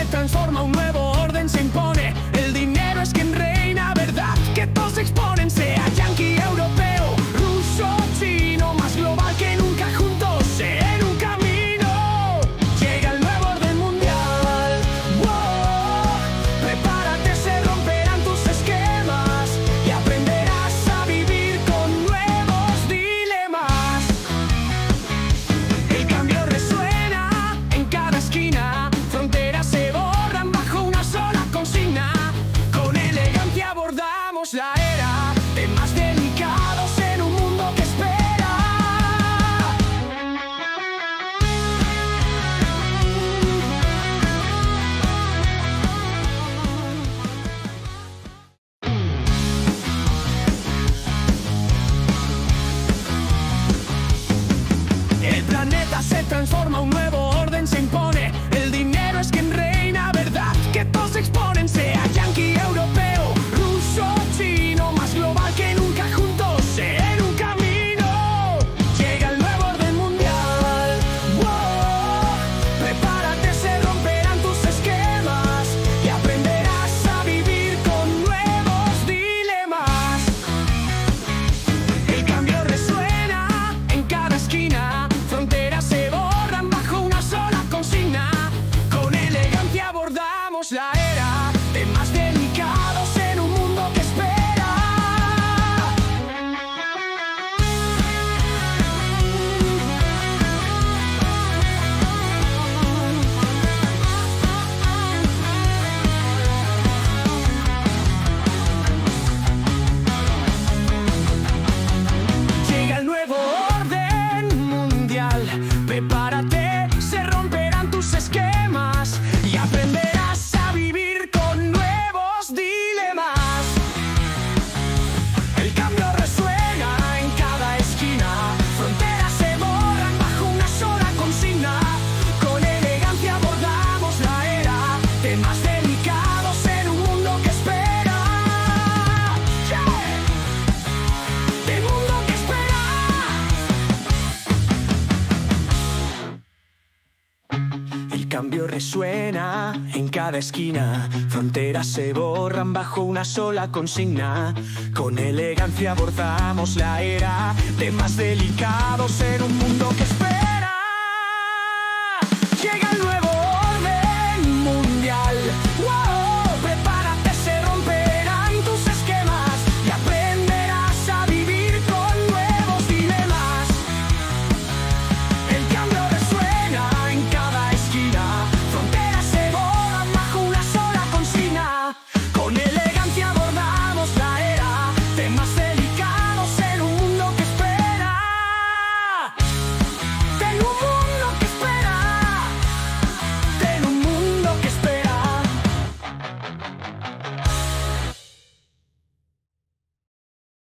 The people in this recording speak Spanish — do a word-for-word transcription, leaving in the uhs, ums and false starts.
transforma, un nuevo orden se impone. El dinero es quien reina, verdad que todos se exponen. Sea yanqui, europeo, ruso, chino, más global que nunca, juntos en un camino. Llega el nuevo orden mundial. Wow. Prepárate, se romperán tus esquemas y aprenderás a vivir con nuevos dilemas. El cambio resuena en cada esquina, fronteras se borran bajo una sola consigna. Con elegancia abordamos la era, temas delicados en un mundo que espera. El planeta se transforma, un nuevo orden se impone. El dinero es quien reina, verdad que todos se exponen. Sea yanqui, europeo, ruso, chino, más global que nunca, juntos en un camino. Llega el nuevo orden mundial. Wow. Prepárate, se romperán tus esquemas y aprenderás a vivir con nuevos dilemas. El cambio resuena en cada esquina, fronteras se borran bajo una sola consigna. Con elegancia abordamos la era, temas delicados en un mundo que espera. Llega el nuevo orden mundial. Prepárate, se romperán tus esquemas y aprenderás a vivir con nuevos dilemas. El cambio resuena en cada esquina, fronteras se borran bajo una sola consigna. Con elegancia abordamos la era, temas delicados en un mundo que espera. Yeah. El mundo que espera. El cambio resuena en cada esquina, fronteras se borran bajo una sola consigna. Con elegancia abordamos la era, temas delicados en un mundo que espera. Llega el